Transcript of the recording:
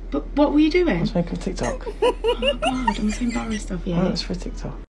But what were you doing? I was making a TikTok. Oh God, I'm so embarrassed of you. Oh, it's for TikTok.